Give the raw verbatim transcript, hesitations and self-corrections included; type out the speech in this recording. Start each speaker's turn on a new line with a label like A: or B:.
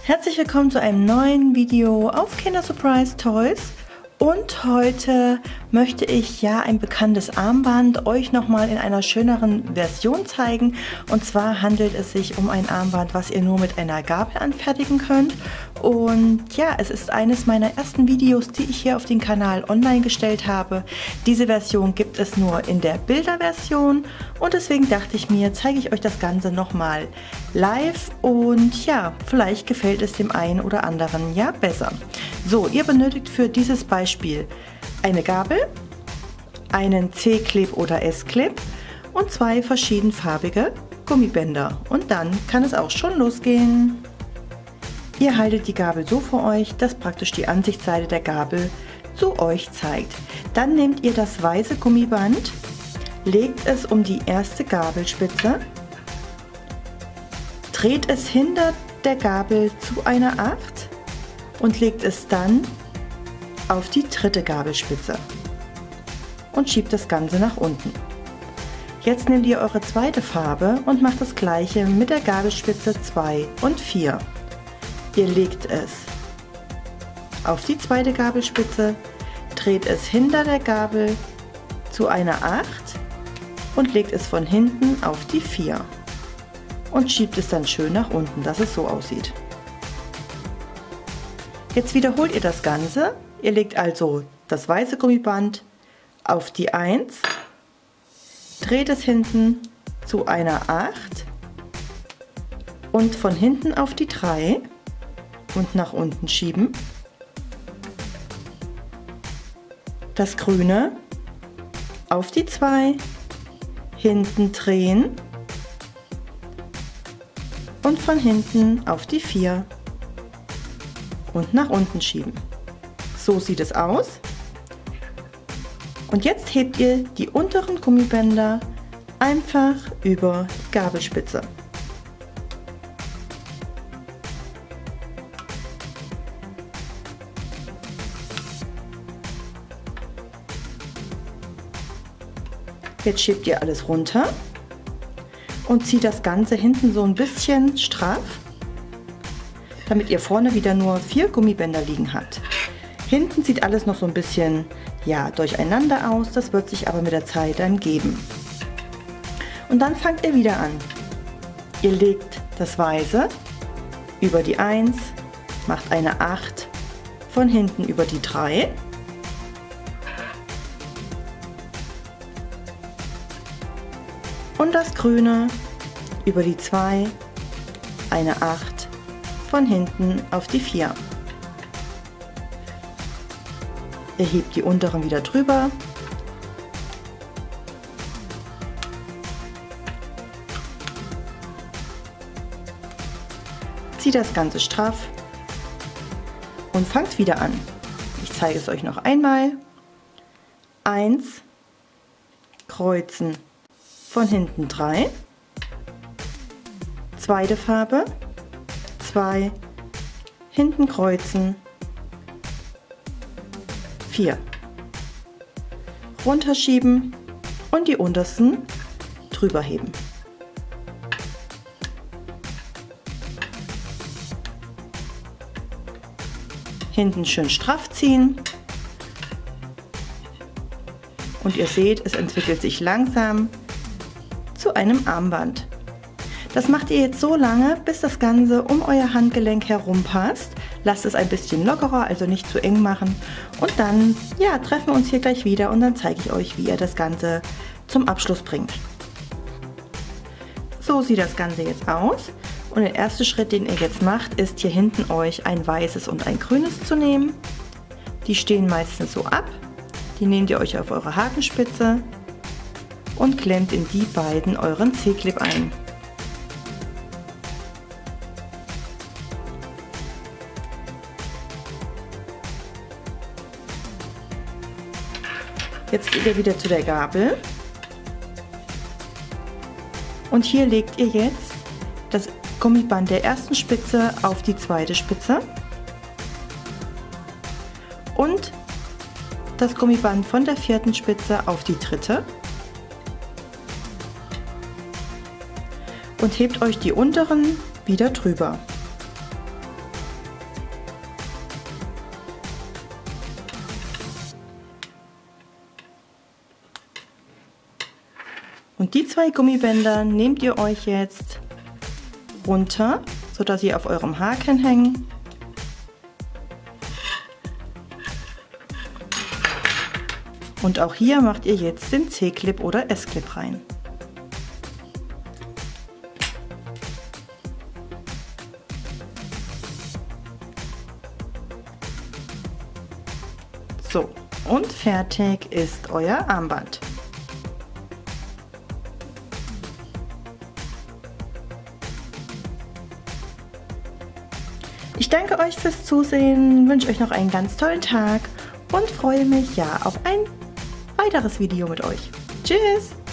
A: Herzlich willkommen zu einem neuen Video auf Kinder Surprise Toys. Und heute möchte ich ja ein bekanntes Armband euch nochmal in einer schöneren Version zeigen. Und zwar handelt es sich um ein Armband, was ihr nur mit einer Gabel anfertigen könnt. Und ja, es ist eines meiner ersten Videos, die ich hier auf den Kanal online gestellt habe. Diese Version gibt es nur in der Bilderversion und deswegen dachte ich mir, zeige ich euch das Ganze nochmal live und ja, vielleicht gefällt es dem einen oder anderen ja besser. So, ihr benötigt für dieses Beispiel eine Gabel, einen C-Clip oder S-Clip und zwei verschiedenfarbige Gummibänder und dann kann es auch schon losgehen. Ihr haltet die Gabel so vor euch, dass praktisch die Ansichtsseite der Gabel zu euch zeigt. Dann nehmt ihr das weiße Gummiband, legt es um die erste Gabelspitze, dreht es hinter der Gabel zu einer acht und legt es dann auf die dritte Gabelspitze und schiebt das Ganze nach unten. Jetzt nehmt ihr eure zweite Farbe und macht das gleiche mit der Gabelspitze zwei und vier. Ihr legt es auf die zweite Gabelspitze, dreht es hinter der Gabel zu einer acht und legt es von hinten auf die vier und schiebt es dann schön nach unten, dass es so aussieht. Jetzt wiederholt ihr das Ganze. Ihr legt also das weiße Gummiband auf die eins, dreht es hinten zu einer acht und von hinten auf die drei und nach unten schieben. Das Grüne auf die zwei, hinten drehen und von hinten auf die vier und nach unten schieben. So sieht es aus. Und jetzt hebt ihr die unteren Gummibänder einfach über die Gabelspitze. Jetzt schiebt ihr alles runter und zieht das Ganze hinten so ein bisschen straff, damit ihr vorne wieder nur vier Gummibänder liegen habt. Hinten sieht alles noch so ein bisschen ja, durcheinander aus, das wird sich aber mit der Zeit dann geben. Und dann fangt ihr wieder an. Ihr legt das Weiße über die eins, macht eine acht, von hinten über die drei. Und das Grüne über die zwei, eine acht, von hinten auf die vier. Ihr hebt die unteren wieder drüber. Zieht das Ganze straff und fangt wieder an. Ich zeige es euch noch einmal. eins, kreuzen, von hinten drei, zweite Farbe, zwei, hinten kreuzen, vier, runterschieben und die untersten drüber heben. Hinten schön straff ziehen und ihr seht, es entwickelt sich langsam zu einem Armband. Das macht ihr jetzt so lange, bis das Ganze um euer Handgelenk herum passt. Lasst es ein bisschen lockerer, also nicht zu eng machen. Und dann ja, treffen wir uns hier gleich wieder und dann zeige ich euch, wie ihr das Ganze zum Abschluss bringt. So sieht das Ganze jetzt aus. Und der erste Schritt, den ihr jetzt macht, ist hier hinten euch ein weißes und ein grünes zu nehmen. Die stehen meistens so ab. Die nehmt ihr euch auf eure Hakenspitze und klemmt in die beiden euren C-Clip ein. Jetzt geht ihr wieder zu der Gabel und hier legt ihr jetzt das Gummiband der ersten Spitze auf die zweite Spitze und das Gummiband von der vierten Spitze auf die dritte und hebt euch die unteren wieder drüber. Und die zwei Gummibänder nehmt ihr euch jetzt runter, sodass sie auf eurem Haken hängen. Und auch hier macht ihr jetzt den C-Clip oder S-Clip rein. So, und fertig ist euer Armband. Ich danke euch fürs Zusehen, wünsche euch noch einen ganz tollen Tag und freue mich ja auf ein weiteres Video mit euch. Tschüss!